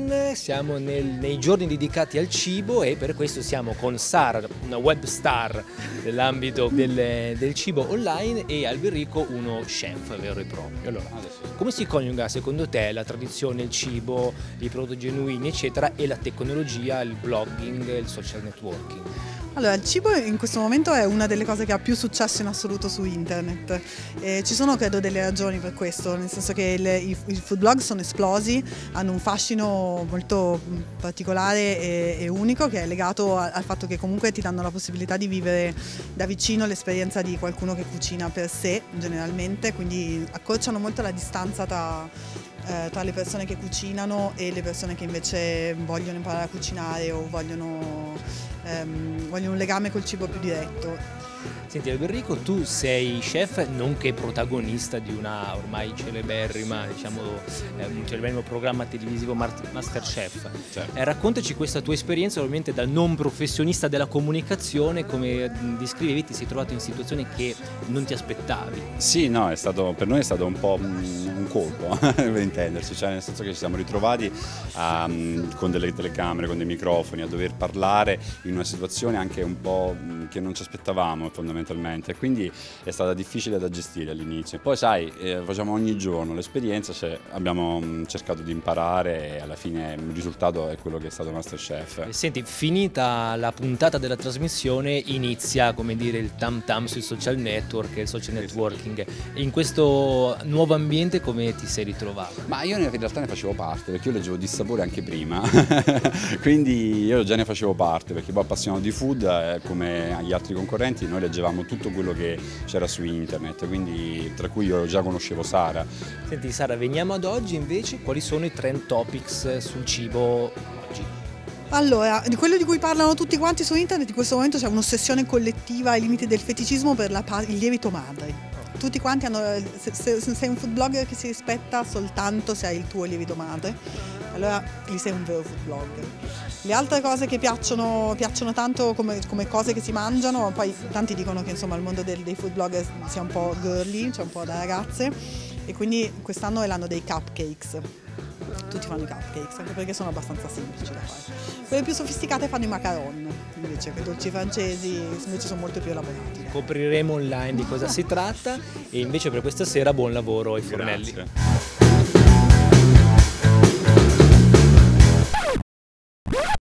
online, siamo nei giorni dedicati al cibo e per questo siamo con Sara, una web star nell'ambito del cibo online, e Alberico, uno chef vero e proprio. Allora, come si coniuga secondo te la tradizione, il cibo, i prodotti genuini eccetera e la tecnologia, il blogging, il social networking? Allora, il cibo in questo momento è una delle cose che ha più successo in assoluto su internet. Ci sono credo delle ragioni per questo, nel senso che i food blog sono esplosi, hanno un fascino molto particolare e unico, che è legato al fatto che comunque ti danno la possibilità di vivere da vicino l'esperienza di qualcuno che cucina per sé generalmente, quindi accorciano molto la distanza tra le persone che cucinano e le persone che invece vogliono imparare a cucinare o vogliono un legame col cibo più diretto. Senti Alberico, tu sei chef nonché protagonista di una ormai celeberrima, diciamo, un celeberrimo programma televisivo Masterchef. Certo. Raccontaci questa tua esperienza, ovviamente da non professionista della comunicazione, come descrivevi, ti sei trovato in situazioni che non ti aspettavi. Sì, no, per noi è stato un po' un colpo, per intenderci, cioè nel senso che ci siamo ritrovati con delle telecamere, con dei microfoni, a dover parlare in una situazione anche un po' che non ci aspettavamo fondamentalmente, quindi è stata difficile da gestire all'inizio. Poi sai, facciamo ogni giorno l'esperienza, abbiamo cercato di imparare e alla fine il risultato è quello che è stato Masterchef. Senti, finita la puntata della trasmissione inizia, come dire, il tam tam sui social network e il social networking. In questo nuovo ambiente come ti sei ritrovato? Ma io in realtà ne facevo parte, perché io leggevo Dissapore anche prima, quindi io già ne facevo parte, perché poi appassionato di food, come gli altri concorrenti, noi leggevamo tutto quello che c'era su internet, quindi tra cui io già conoscevo Sara. Senti Sara, veniamo ad oggi invece, quali sono i trend topics sul cibo oggi? Allora, di quello di cui parlano tutti quanti su internet in questo momento c'è un'ossessione collettiva ai limiti del feticismo per il lievito madre. Tutti quanti hanno, se sei un food blogger che si rispetta soltanto se hai il tuo lievito madre, allora lì sei un vero food blogger. Le altre cose che piacciono tanto come cose che si mangiano, poi tanti dicono che insomma il mondo dei food blogger sia un po' girly, cioè un po' da ragazze, e quindi quest'anno è l'anno dei cupcakes. Tutti fanno i cupcakes, anche perché sono abbastanza semplici da fare. Quelle più sofisticate fanno i macaron, invece i dolci francesi invece sono molto più elaborati. Scopriremo online di cosa si tratta, e invece per questa sera buon lavoro ai fornelli. Grazie.